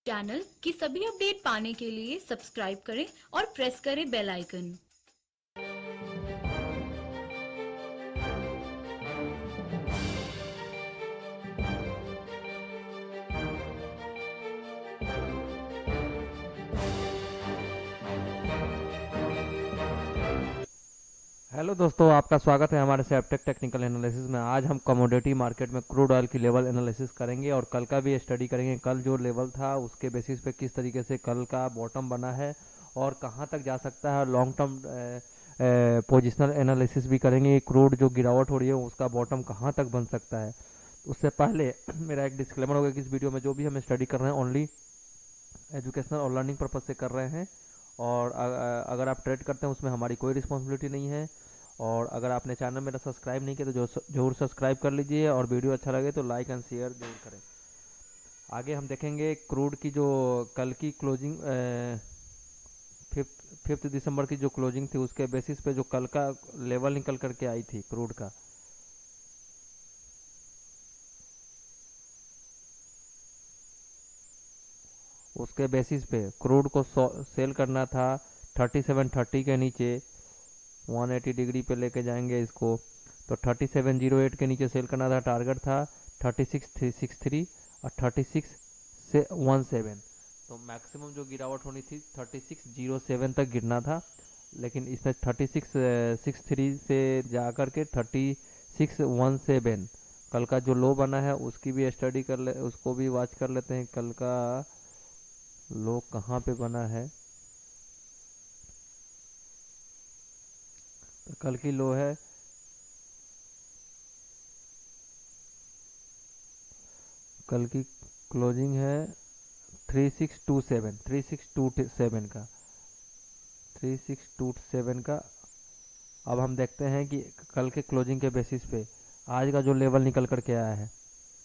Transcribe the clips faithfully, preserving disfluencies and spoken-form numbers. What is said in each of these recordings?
Channel की सभी update पाने के लिए सब्सक्राइब करें और प्रेस करें बेल आइकन। हेलो दोस्तों, आपका स्वागत है हमारे सेप्टेक टेक्निकल एनालिसिस में। आज हम कमोडिटी मार्केट में क्रूड ऑयल की लेवल एनालिसिस करेंगे और कल का भी स्टडी करेंगे। कल जो लेवल था उसके बेसिस पे किस तरीके से कल का बॉटम बना है और कहां तक जा सकता है। लॉन्ग टर्म पोजिशनल एनालिसिस भी करेंगे। क्रूड जो गिरावट हो रही है उसका बॉटम कहां तक बन सकता है। उससे पहले मेरा एक डिस्क्लेमर होगा कि इस वीडियो में जो भी हम स्टडी कर रहे हैं ओनली एजुकेशनल और लर्निंग पर्पज से कर रहे हैं, और अगर आप ट्रेड करते हैं उसमें हमारी कोई रिस्पॉन्सिबिलिटी नहीं है। और अगर आपने चैनल मेरा सब्सक्राइब नहीं किया तो जो जरूर सब्सक्राइब कर लीजिए, और वीडियो अच्छा लगे तो लाइक एंड शेयर जरूर करें। आगे हम देखेंगे क्रूड की जो कल की क्लोजिंग फिफ्थ फिफ्थ दिसंबर की जो क्लोजिंग थी उसके बेसिस पे जो कल का लेवल निकल करके आई थी क्रूड का। उसके बेसिस पे क्रूड को सेल करना था थर्टी सेवन थर्टी के नीचे। वन एटी डिग्री पे लेके जाएंगे इसको, तो थर्टी सेवन जीरो एट के नीचे सेल करना था। टारगेट था thirty six three six three और थर्टी सिक्स से वन सेवन। तो मैक्सिमम जो गिरावट होनी थी थर्टी सिक्स जीरो सेवन तक गिरना था, लेकिन इसने थर्टी सिक्स सिक्स थ्री से जा कर के थर्टी सिक्स वन सेवन कल का जो लो बना है उसकी भी स्टडी कर ले, उसको भी वॉच कर लेते हैं। कल का लो कहाँ पे बना है। तो कल की लो है कल की क्लोजिंग है three six two seven three six two seven का थ्री सिक्स टू सेवन का। अब हम देखते हैं कि कल के क्लोजिंग के बेसिस पे आज का जो लेवल निकल करके आया है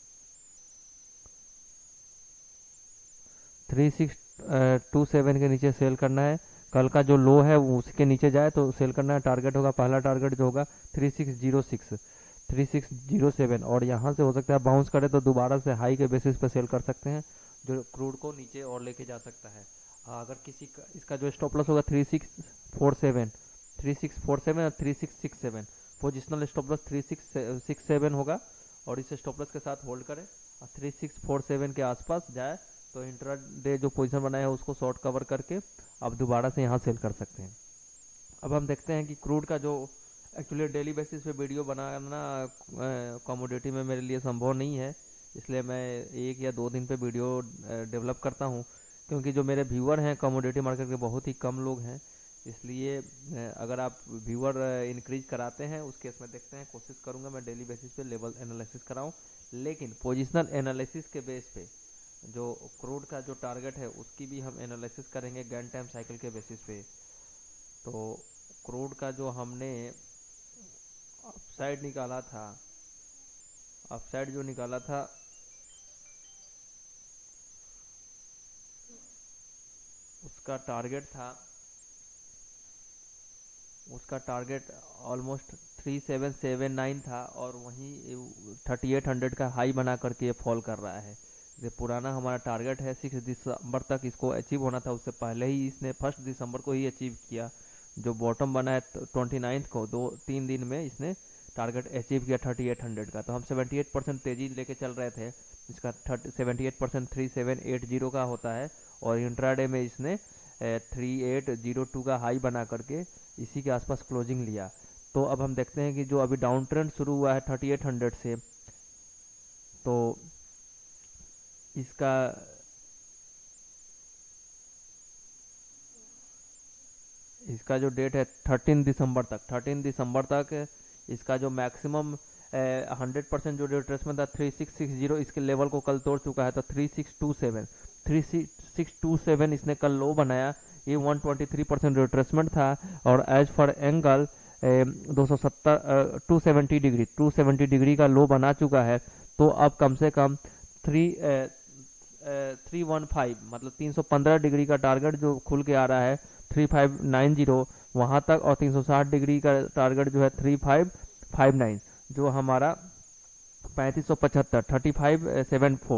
थ्री सिक्स टू सेवन के नीचे सेल करना है। कल का जो लो है वो उसके नीचे जाए तो सेल करना है। टारगेट होगा, पहला टारगेट जो होगा three six zero six three six zero seven, और यहाँ से हो सकता है बाउंस करे तो दोबारा से हाई के बेसिस पे सेल कर सकते हैं, जो क्रूड को नीचे और लेके जा सकता है। अगर किसी का इसका जो स्टॉप लॉस होगा three six four seven three six four seven और three six six seven. Positional stop loss three six six seven होगा और इसे स्टॉप लॉस के साथ होल्ड करें और थ्री सिक्स फोर सेवन के आसपास जाए तो इंट्रा डे जो पोजीशन बनाया है उसको शॉर्ट कवर करके अब दोबारा से यहाँ सेल कर सकते हैं। अब हम देखते हैं कि क्रूड का जो एक्चुअली डेली बेसिस पे वीडियो बनाना कमोडिटी में मेरे लिए संभव नहीं है, इसलिए मैं एक या दो दिन पे वीडियो डेवलप करता हूँ, क्योंकि जो मेरे व्यूअर हैं कमोडिटी मार्केट के बहुत ही कम लोग हैं। इसलिए अगर आप व्यूअर इंक्रीज कराते हैं उस केस में देखते हैं, कोशिश करूँगा मैं डेली बेसिस पे लेवल एनालिसिस कराऊँ। लेकिन पोजिशनल एनालिसिस के बेस पे जो क्रूड का जो टारगेट है उसकी भी हम एनालिसिस करेंगे गैन टाइम साइकिल के बेसिस पे। तो क्रूड का जो हमने अपसाइड निकाला था अपसाइड जो निकाला था उसका टारगेट था उसका target almost three seven seven nine था, और वहीं थर्टी एट हंड्रेड का हाई बना करके ये फॉल कर रहा है। ये पुराना हमारा टारगेट है सिक्स दिसंबर तक इसको अचीव होना था, उससे पहले ही इसने फर्स्ट दिसंबर को ही अचीव किया। जो बॉटम बना है ट्वेंटी नाइन्थ को, दो तीन दिन में इसने टारगेट अचीव किया थर्टी एट हंड्रेड का। तो हम सेवेंटी एट परसेंट तेज़ी लेके चल रहे थे, इसका thirty seventy eight percent three seven eight zero का होता है, और इंट्राडे में इसने थ्री एट जीरो टू का हाई बना करके इसी के आसपास क्लोजिंग लिया। तो अब हम देखते हैं कि जो अभी डाउन ट्रेंड शुरू हुआ है थर्टी एट हंड्रेड से, तो इसका इसका जो डेट है थर्टीन दिसंबर तक थर्टीन दिसंबर तक इसका जो मैक्सिमम हंड्रेड परसेंट जो रिट्रेसमेंट था थ्री सिक्स सिक्स जीरो, इसके लेवल को कल तोड़ चुका है। तो three six two seven three six two seven इसने कल लो बनाया, ये one twenty three percent retracement था। और एज फॉर एंगल दो सौ सत्तर two seventy degree two seventy degree का लो बना चुका है। तो अब कम से कम थ्री थ्री वन फाइव मतलब तीन सौ पंद्रह डिग्री का टारगेट जो खुल के आ रहा है थ्री फाइव नाइन जीरो वहाँ तक, और तीन सौ साठ डिग्री का टारगेट जो है थ्री फाइव फाइव नाइन जो हमारा पैंतीस सौ पचहत्तर थर्टी फाइव सेवन फोर,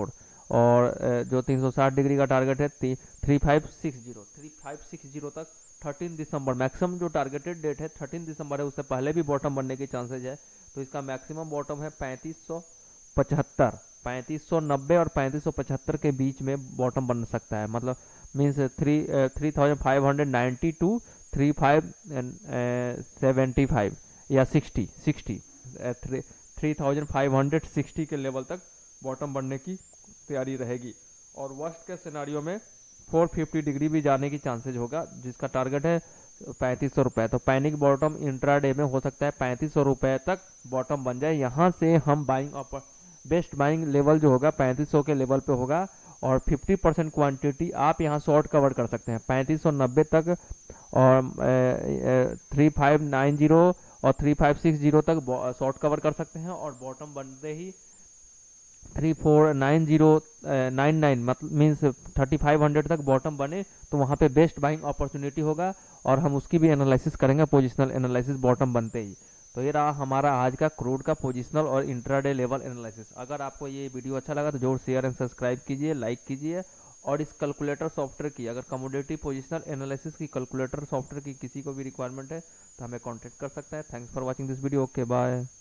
और अ, जो तीन सौ साठ डिग्री का टारगेट है three five six zero three five six zero तक थर्टीन दिसंबर मैक्सिमम जो टारगेटेड डेट है थर्टीन दिसंबर है, उससे पहले भी बॉटम बनने के चांसेज है। तो इसका मैक्सिमम बॉटम है पैंतीस सौ पचहत्तर, पैंतीस सौ नब्बे और पैंतीस सौ पचहत्तर के बीच में बॉटम बन सकता है। मतलब means three three thousand five hundred ninety two three five seventy five या sixty sixty three three thousand five hundred sixty के लेवल तक बॉटम बनने की तैयारी रहेगी। और वर्स्ट के सिनारियो में फोर फिफ्टी डिग्री भी जाने की चांसेज होगा, जिसका टारगेट है पैंतीस सौ रुपये। तो पैनिक बॉटम इंट्राडे में हो सकता है पैंतीस सौ रुपये तक बॉटम बन जाए। यहाँ से हम buying upper best buying level जो होगा पैंतीस सौ के लेवल पे होगा, और फिफ्टी परसेंट क्वान्टिटी आप यहाँ शॉर्ट कवर कर सकते हैं पैंतीस सौ नब्बे तक, और थ्री फाइव नाइन जीरो और थ्री फाइव सिक्स जीरो तक शॉर्ट कवर कर सकते हैं। और बॉटम बनते ही three four nine zero nine nine मतलब मीन्स थर्टी फाइव हंड्रेड तक बॉटम बने तो वहाँ पे बेस्ट बाइंग अपॉर्चुनिटी होगा, और हम उसकी भी एनालिसिस करेंगे, पोजिशनल एनालिसिस बॉटम बनते ही। तो ये रहा हमारा आज का क्रूड का पोजिशनल और इंट्राडे लेवल एनालिसिस। अगर आपको ये वीडियो अच्छा लगा तो जरूर शेयर एंड सब्सक्राइब कीजिए, लाइक कीजिए। और इस कैलकुलेटर सॉफ्टवेयर की, अगर कमोडिटी पोजिशनल एनालिसिस की कैलकुलेटर सॉफ्टवेयर की किसी को भी रिक्वायरमेंट है तो हमें कॉन्टैक्ट कर सकता है। Thanks for watching this video, okay bye.